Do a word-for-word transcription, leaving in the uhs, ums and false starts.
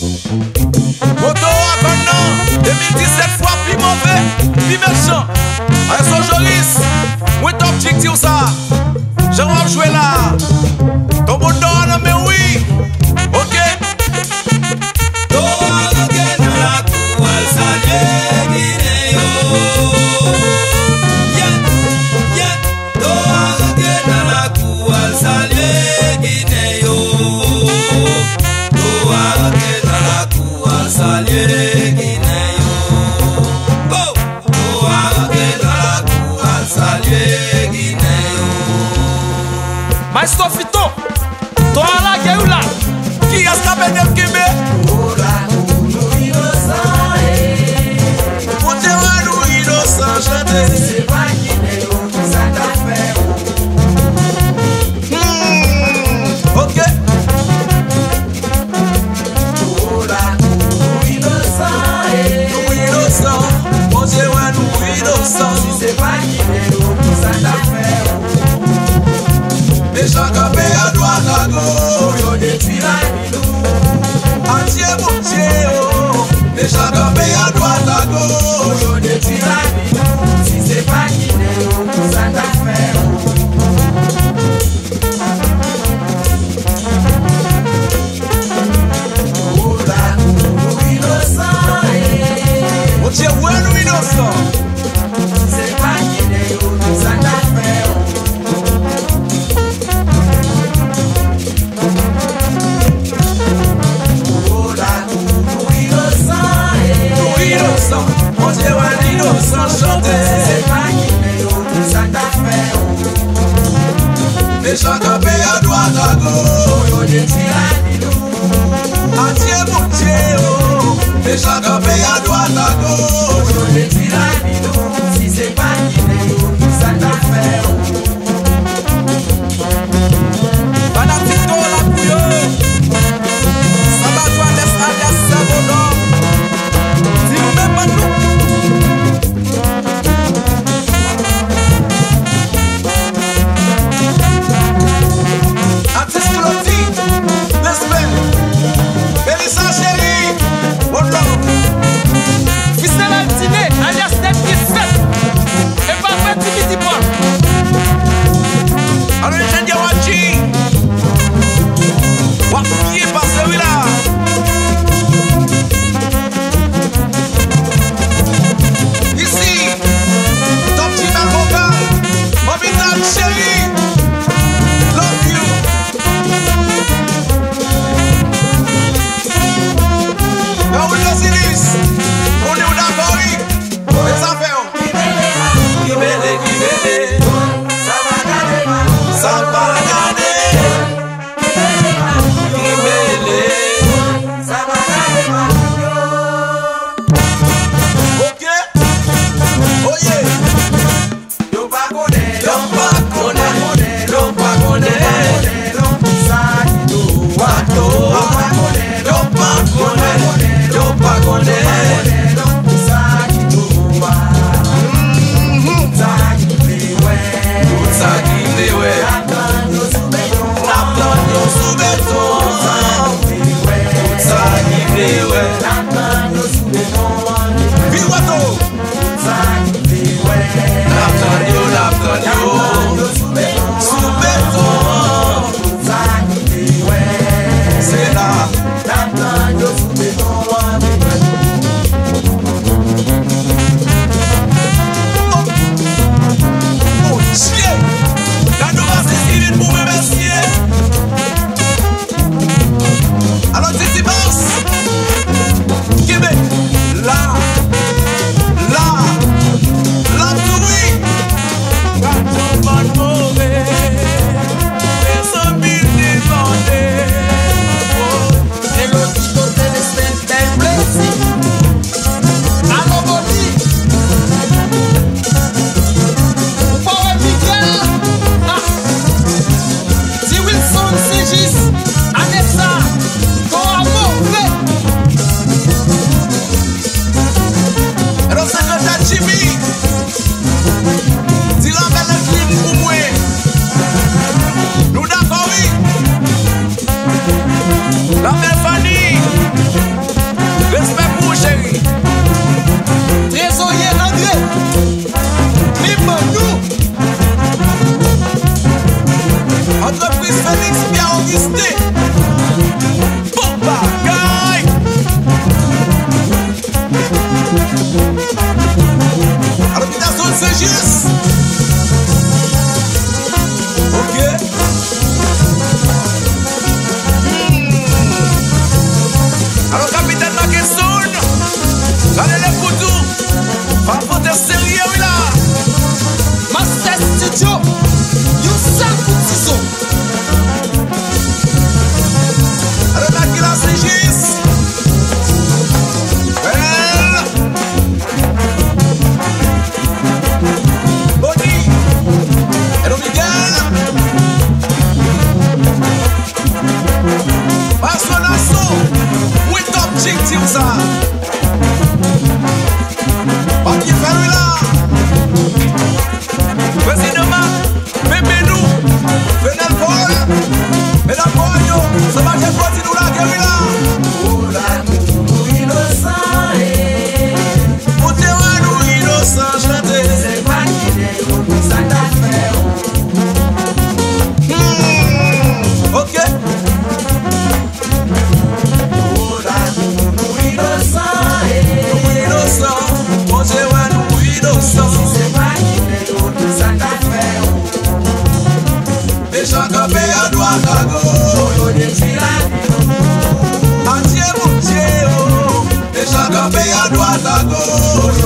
Moto à Conan, deux mille dix-sept fois plus mauvais, plus méchant. Avec son Joris, moi top chic dire ça. J'ai envie de jouer là. Ton bon don, mais oui. Ok. Mas Sofito, tô lá que eu lá. Qui a scapé de Kibé? Mon terrain nous innocent chanter. C'est pas qui n'est pas ça t'a fait. Ok. Oh là, nous innocents. Nous innocents. Mon terrain nous innocents. C'est pas qui n'est pas ça t'a fait. Les gens campés à droite à gauche. On détruit la vie. Entier mon Dieu. Les gens campés à droite à gauche. On détruit la vie. Si c'est pas qui n'est pas ça t'a fait. Oh là, nous innocents. Mon Dieu, ouais, nous innocents. C'est pas qui n'est pas ça t'a fait. Oh là, nous innocents. Nous innocents. Mon Dieu, ouais, innocents chanter. C'est pas qui n'est pas ça t'a fait. Les gens campés à droite à gauche. On détruit la vie. Entier mon Dieu. Les gens campés à droite à gauche. On détruit la vie. Si c'est pas qui n'est pas ça t'a fait. Fanatito la bouille. Ça va toi laisse alias Savonor. Si nous même pas nous. Artiste Loti, l'espère. Mélissa chérie, oh non. camper à droite à gauche.